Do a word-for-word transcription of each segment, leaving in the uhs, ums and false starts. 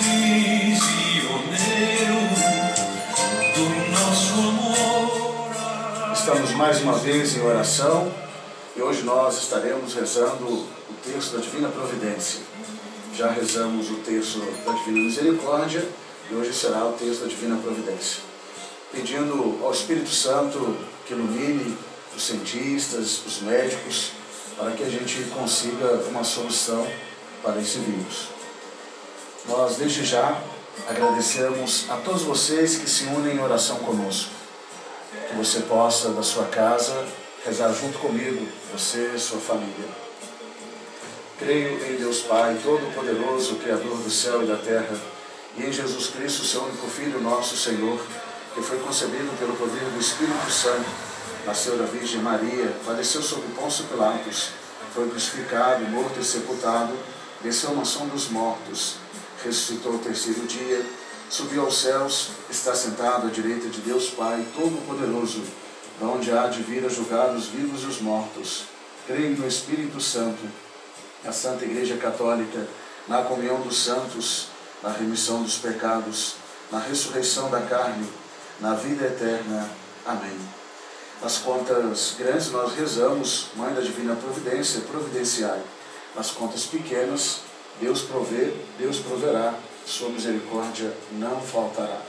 prisioneiro do nosso amor. Estamos mais uma vez em oração e hoje nós estaremos rezando o terço da Divina Providência. Já rezamos o terço da Divina Misericórdia e hoje será o terço da Divina Providência. Pedindo ao Espírito Santo que ilumine os cientistas, os médicos, para que a gente consiga uma solução para esse vírus. Nós, desde já, agradecemos a todos vocês que se unem em oração conosco. Que você possa, da sua casa, rezar junto comigo, você e sua família. Creio em Deus Pai, Todo-Poderoso, Criador do céu e da terra, e em Jesus Cristo, seu único Filho, nosso Senhor, que foi concebido pelo poder do Espírito Santo, nasceu da Virgem Maria, padeceu sob Pôncio Pilatos, foi crucificado, morto e sepultado, desceu à mansão dos mortos, ressuscitou ao terceiro dia, subiu aos céus, está sentado à direita de Deus Pai Todo-Poderoso, de onde há de vir a julgar os vivos e os mortos. Creio no Espírito Santo, na Santa Igreja Católica, na comunhão dos santos, na remissão dos pecados, na ressurreição da carne, na vida eterna. Amém. Nas contas grandes nós rezamos, Mãe da Divina Providência, providenciai. Nas contas pequenas, Deus provê, Deus proverá, sua misericórdia não faltará.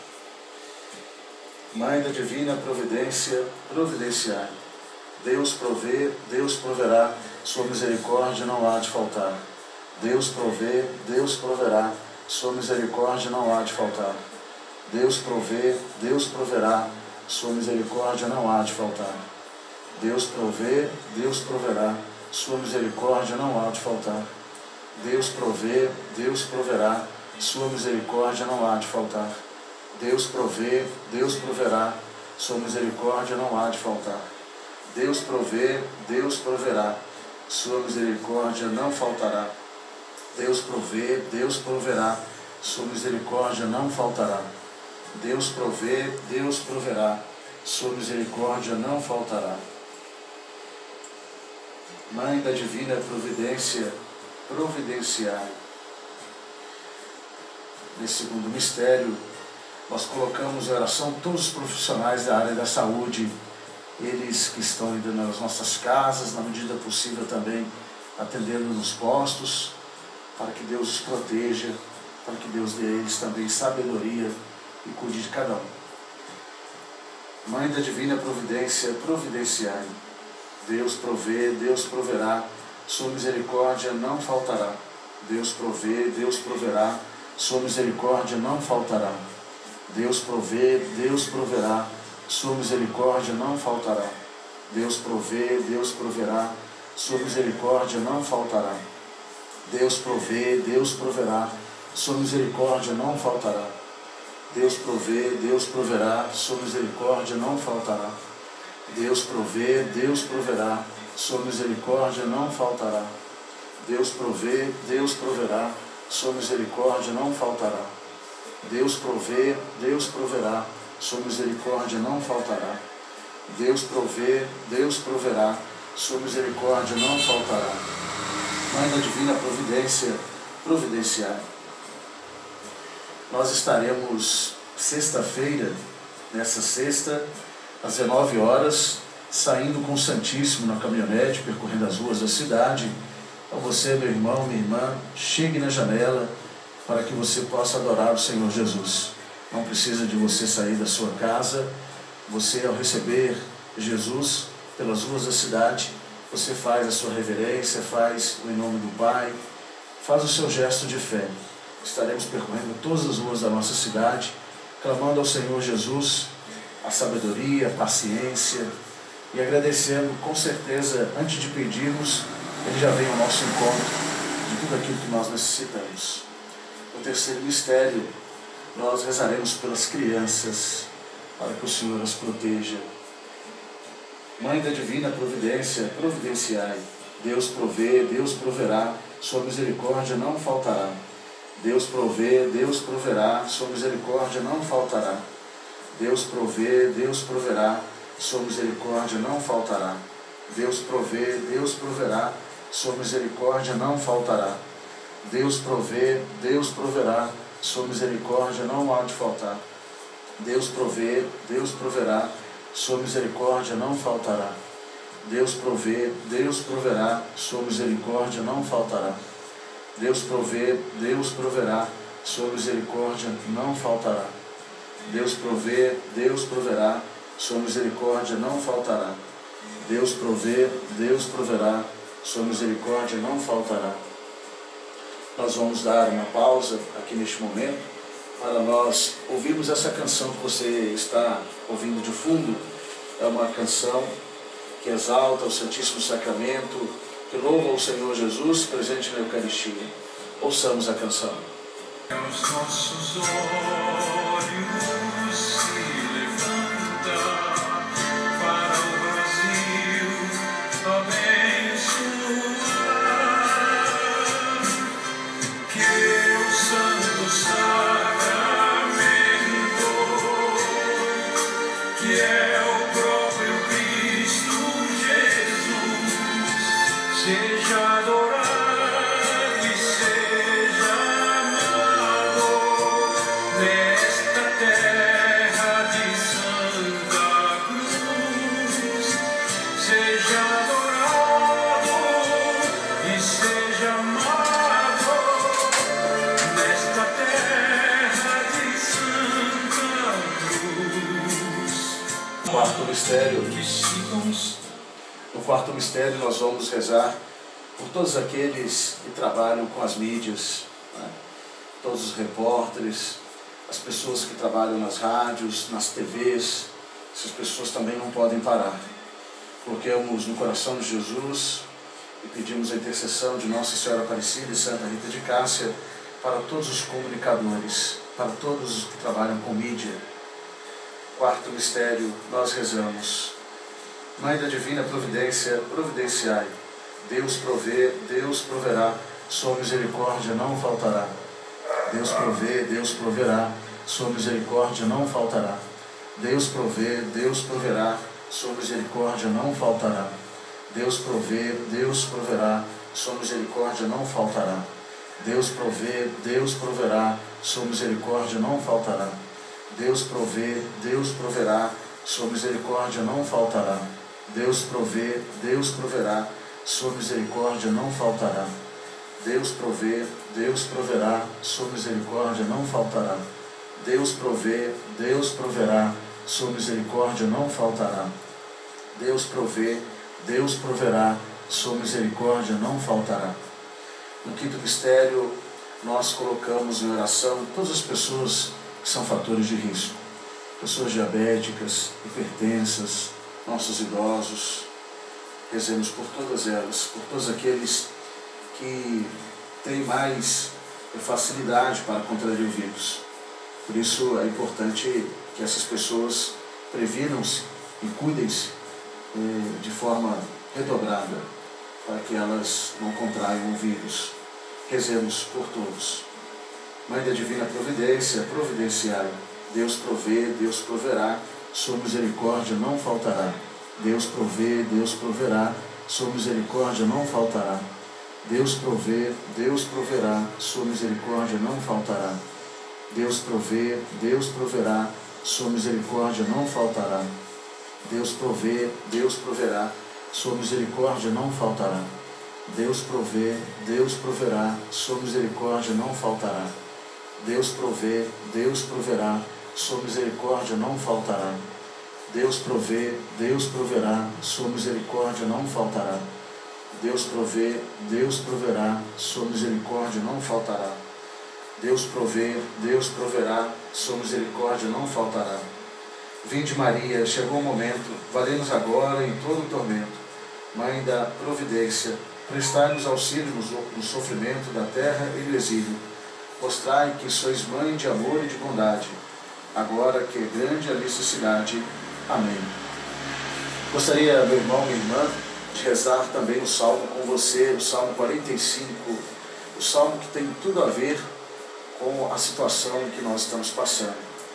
Mãe da Divina Providência, providenciai. Deus provê, Deus proverá, sua misericórdia não há de faltar. Deus provê, Deus proverá, sua misericórdia não há de faltar. Deus provê, Deus proverá, sua misericórdia não há de faltar. Deus provê, Deus proverá, sua misericórdia não há de faltar. Deus provê, Deus proverá, sua misericórdia não há de faltar. Deus provê, Deus proverá, sua misericórdia não há de faltar. Deus provê, Deus proverá, sua misericórdia não faltará. Deus provê, Deus proverá, sua misericórdia não faltará. Deus provê, Deus proverá, sua misericórdia não faltará. Mãe da Divina Providência, providenciai. Nesse segundo mistério, nós colocamos em oração todos os profissionais da área da saúde, eles que estão indo nas nossas casas, na medida possível também atendendo nos postos, para que Deus os proteja, para que Deus dê a eles também sabedoria e cuide de cada um. Mãe da Divina Providência, providenciai. Deus provê, Deus proverá, sua misericórdia não faltará. Deus provê, Deus proverá, sua misericórdia não faltará. Deus provê, Deus proverá, sua misericórdia não faltará. Deus provê, Deus proverá, sua misericórdia não faltará. Deus provê, Deus proverá, sua misericórdia não faltará. Deus provê, Deus proverá, sua misericórdia não faltará. Deus provê, Deus proverá, sua misericórdia não faltará. Deus provê, Deus proverá, sua misericórdia não faltará. Deus provê, Deus proverá, sua misericórdia não faltará. Deus provê, Deus proverá, sua misericórdia não faltará. Mãe da Divina Providência, providenciai. Nós estaremos sexta-feira, nessa sexta, às dezenove horas, saindo com o Santíssimo na caminhonete, percorrendo as ruas da cidade. Então você, meu irmão, minha irmã, chegue na janela para que você possa adorar o Senhor Jesus. Não precisa de você sair da sua casa. Você, ao receber Jesus pelas ruas da cidade, você faz a sua reverência, faz o em nome do Pai, faz o seu gesto de fé. Estaremos percorrendo todas as ruas da nossa cidade, clamando ao Senhor Jesus a sabedoria, a paciência e agradecendo, com certeza, antes de pedirmos, Ele já vem ao nosso encontro de tudo aquilo que nós necessitamos. No terceiro mistério, nós rezaremos pelas crianças, para que o Senhor as proteja. Mãe da Divina Providência, providenciai. Deus provê, Deus proverá, sua misericórdia não faltará. Deus provê, Deus proverá, sua misericórdia não faltará. Deus provê, Deus proverá, sua misericórdia não faltará. Deus provê, Deus proverá, sua misericórdia não faltará. Deus provê, Deus proverá, sua misericórdia não há de faltar. Deus provê, Deus proverá, sua misericórdia não faltará. Deus provê, Deus proverá, sua misericórdia não faltará. Deus provê, Deus proverá, sua misericórdia não faltará. Deus provê, Deus proverá, sua misericórdia não faltará. Deus provê, Deus proverá, sua misericórdia não faltará. Nós vamos dar uma pausa aqui neste momento para nós ouvirmos essa canção que você está ouvindo de fundo. É uma canção que exalta o Santíssimo Sacramento, que louva o Senhor Jesus presente na Eucaristia. Ouçamos a canção. Os nossos olhos se levantam para o Brasil abençoar, que o Santo Sacramento, que é o próprio Cristo Jesus, seja adorado e seja amado nesta terra de Santa Cruz. Seja adorado e seja amado nesta terra de Santa Cruz. Quarto mistério. Que sigam No quarto mistério nós vamos rezar por todos aqueles que trabalham com as mídias, né? Todos os repórteres, as pessoas que trabalham nas rádios, nas T Vs. Essas pessoas também não podem parar. Coloquemos no coração de Jesus e pedimos a intercessão de Nossa Senhora Aparecida e Santa Rita de Cássia para todos os comunicadores, para todos os que trabalham com mídia. Quarto mistério, nós rezamos. Mãe da Divina Providência, providenciai. Deus provê, Deus proverá, sua misericórdia não faltará. Deus provê, Deus proverá, sua misericórdia não faltará. Deus provê, Deus proverá, sua misericórdia não faltará. Deus provê, Deus proverá, sua misericórdia não faltará. Deus provê, Deus proverá, sua misericórdia não faltará. Deus provê, Deus proverá, sua misericórdia não faltará. Deus provê, Deus proverá, sua misericórdia não faltará. Deus provê, Deus proverá, sua misericórdia não faltará. Deus provê, Deus proverá, sua misericórdia não faltará. Deus provê, Deus proverá, sua misericórdia não faltará. No quinto mistério, nós colocamos em oração todas as pessoas que são fatores de risco. Pessoas diabéticas, hipertensas, nossos idosos. Rezemos por todas elas, por todos aqueles que têm mais facilidade para contrair o vírus. Por isso é importante que essas pessoas previnam-se e cuidem-se eh, de forma redobrada, para que elas não contraiam o vírus. Rezemos por todos. Mãe da Divina Providência, providenciai. Deus provê, Deus proverá, sua misericórdia não faltará. Deus provê, Deus proverá, sua misericórdia não faltará. Deus provê, Deus proverá, sua misericórdia não faltará. Deus provê, Deus proverá, sua misericórdia não faltará. Deus provê, Deus proverá, sua misericórdia não faltará. Deus provê, Deus proverá, sua misericórdia não faltará. Deus provê, Deus proverá, sua misericórdia não faltará. Deus provê, Deus proverá, sua misericórdia não faltará. Deus provê, Deus proverá, sua misericórdia não faltará. Deus provê, Deus proverá, sua misericórdia não faltará. Vinde Maria, chegou o momento, valei-nos agora em todo o tormento. Mãe da Providência, prestai-nos auxílio no sofrimento da terra e do exílio. Mostrai que sois mãe de amor e de bondade, agora que é grande a necessidade. Amém. Gostaria, meu irmão, minha irmã, de rezar também o Salmo com você, o Salmo quarenta e cinco, o Salmo que tem tudo a ver com a situação que nós estamos passando.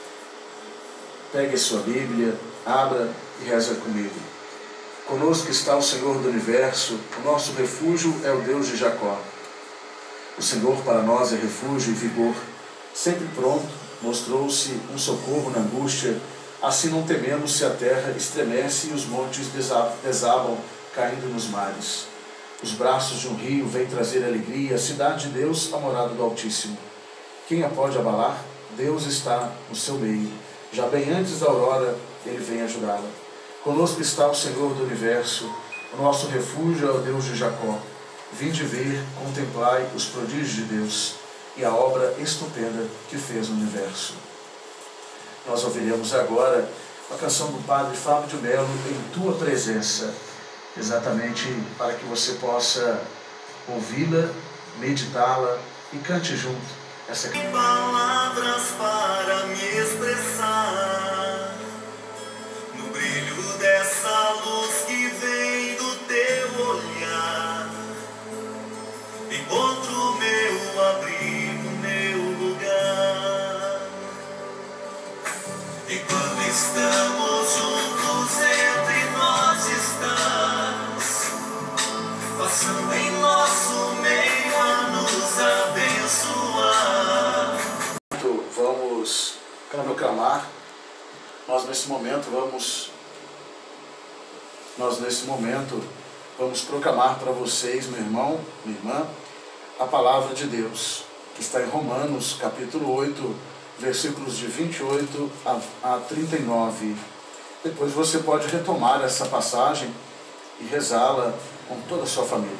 Pegue a sua Bíblia, abra e reza comigo. Conosco está o Senhor do Universo, o nosso refúgio é o Deus de Jacó. O Senhor para nós é refúgio e vigor, Sempre pronto, mostrou-se um socorro na angústia. Assim não tememos se a terra estremece e os montes desabam, caindo nos mares. Os braços de um rio vêm trazer alegria, a cidade de Deus, a morada do Altíssimo. Quem a pode abalar? Deus está no seu meio. Já bem antes da aurora, ele vem ajudá-la. Conosco está o Senhor do Universo, o nosso refúgio é o Deus de Jacó. Vinde ver, contemplai os prodígios de Deus e a obra estupenda que fez no universo. Nós ouviremos agora a canção do Padre Fábio de Mello, Em Tua Presença, exatamente para que você possa ouvi-la, meditá-la e cante junto essa canção. Palavras para me expressar, no brilho dessa luz que vem do teu olhar, encontro meu abrigo, meu lugar. E quando estamos juntos, entre nós estás, passando em nosso meio a nos abençoar. Vamos proclamar, nós nesse momento vamos, nós nesse momento vamos proclamar para vocês, meu irmão, minha irmã, a palavra de Deus, que está em Romanos, capítulo oito, versículos de vinte e oito a trinta e nove. Depois você pode retomar essa passagem e rezá-la com toda a sua família.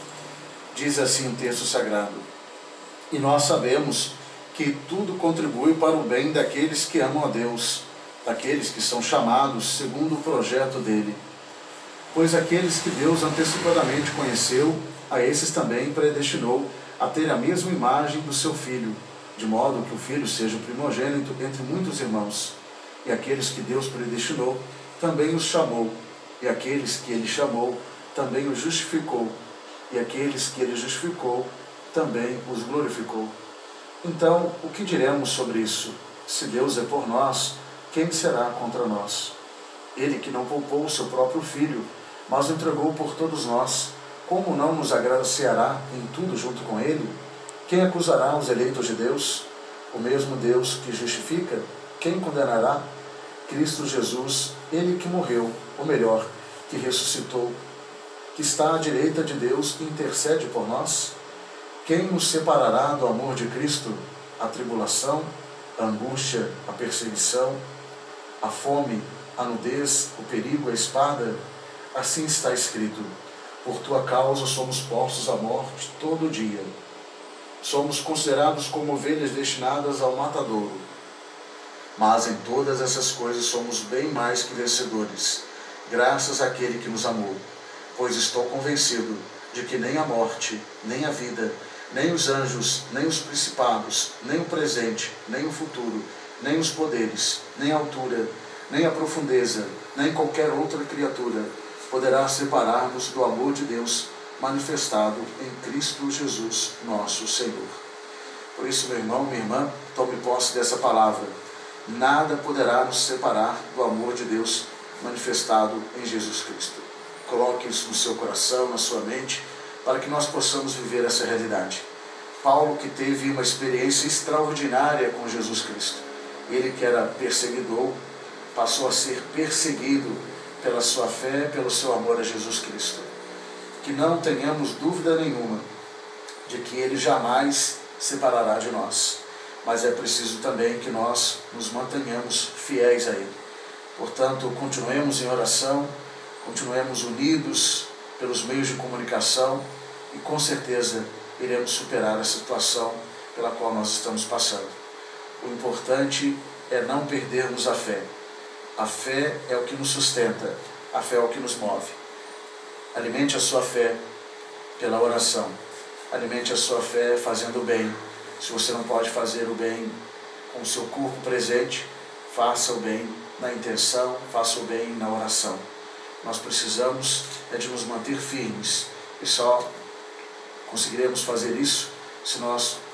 Diz assim o texto sagrado: E nós sabemos que tudo contribui para o bem daqueles que amam a Deus, daqueles que são chamados segundo o projeto dele. Pois aqueles que Deus antecipadamente conheceu, a esses também predestinou a ter a mesma imagem do seu Filho, de modo que o Filho seja o primogênito entre muitos irmãos. E aqueles que Deus predestinou, também os chamou. E aqueles que ele chamou, também os justificou. E aqueles que ele justificou, também os glorificou. Então, o que diremos sobre isso? Se Deus é por nós, quem será contra nós? Ele que não poupou o seu próprio Filho, mas o entregou por todos nós, como não nos agraciará em tudo junto com ele? Quem acusará os eleitos de Deus? O mesmo Deus que justifica, quem condenará? Cristo Jesus, ele que morreu, ou melhor, que ressuscitou, que está à direita de Deus e intercede por nós? Quem nos separará do amor de Cristo? A tribulação, a angústia, a perseguição, a fome, a nudez, o perigo, a espada? Assim está escrito: por tua causa somos postos à morte todo dia. Somos considerados como ovelhas destinadas ao matadouro. Mas em todas essas coisas somos bem mais que vencedores, graças àquele que nos amou. Pois estou convencido de que nem a morte, nem a vida, nem os anjos, nem os principados, nem o presente, nem o futuro, nem os poderes, nem a altura, nem a profundeza, nem qualquer outra criatura poderá separar-nos do amor de Deus manifestado em Cristo Jesus, nosso Senhor. Por isso, meu irmão, minha irmã, tome posse dessa palavra. Nada poderá nos separar do amor de Deus manifestado em Jesus Cristo. Coloque isso no seu coração, na sua mente, para que nós possamos viver essa realidade. Paulo, que teve uma experiência extraordinária com Jesus Cristo, ele que era perseguidor, passou a ser perseguido pela sua fé, pelo seu amor a Jesus Cristo. Que não tenhamos dúvida nenhuma de que ele jamais separará de nós, mas é preciso também que nós nos mantenhamos fiéis a ele. Portanto, continuemos em oração, continuemos unidos pelos meios de comunicação e com certeza iremos superar a situação pela qual nós estamos passando. O importante é não perdermos a fé. A fé é o que nos sustenta, a fé é o que nos move. Alimente a sua fé pela oração, alimente a sua fé fazendo o bem. Se você não pode fazer o bem com o seu corpo presente, faça o bem na intenção, faça o bem na oração. Nós precisamos é de nos manter firmes e só conseguiremos fazer isso se nós